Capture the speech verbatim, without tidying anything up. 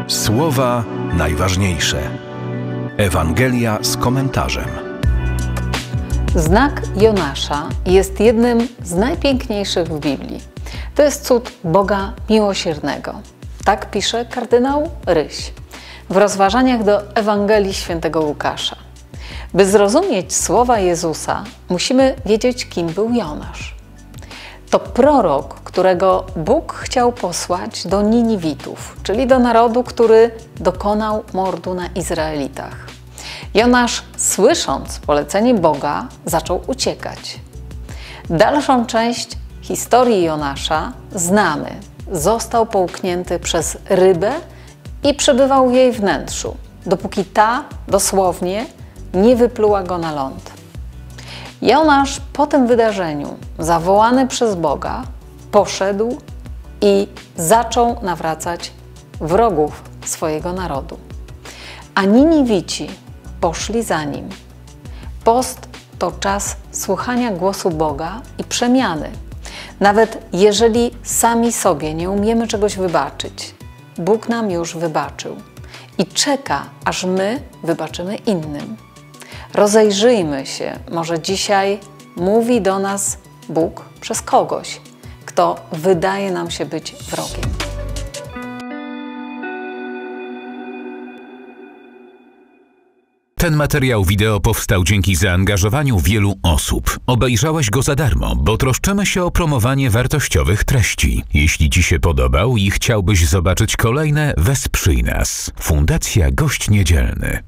Słowa najważniejsze. Ewangelia z komentarzem. Znak Jonasza jest jednym z najpiękniejszych w Biblii. To jest cud Boga miłosiernego. Tak pisze kardynał Ryś w rozważaniach do Ewangelii Świętego Łukasza. By zrozumieć słowa Jezusa, musimy wiedzieć, kim był Jonasz. To prorok, którego Bóg chciał posłać do Niniwitów, czyli do narodu, który dokonał mordu na Izraelitach. Jonasz, słysząc polecenie Boga, zaczął uciekać. Dalszą część historii Jonasza znamy. Został połknięty przez rybę i przebywał w jej wnętrzu, dopóki ta dosłownie nie wypluła go na ląd. Jonasz po tym wydarzeniu, zawołany przez Boga, poszedł i zaczął nawracać wrogów swojego narodu. A Niniwici poszli za nim. Post to czas słuchania głosu Boga i przemiany. Nawet jeżeli sami sobie nie umiemy czegoś wybaczyć, Bóg nam już wybaczył i czeka, aż my wybaczymy innym. Rozejrzyjmy się, może dzisiaj mówi do nas Bóg przez kogoś, kto wydaje nam się być wrogiem. Ten materiał wideo powstał dzięki zaangażowaniu wielu osób. Obejrzałeś go za darmo, bo troszczymy się o promowanie wartościowych treści. Jeśli Ci się podobał i chciałbyś zobaczyć kolejne, wesprzyj nas. Fundacja Gość Niedzielny.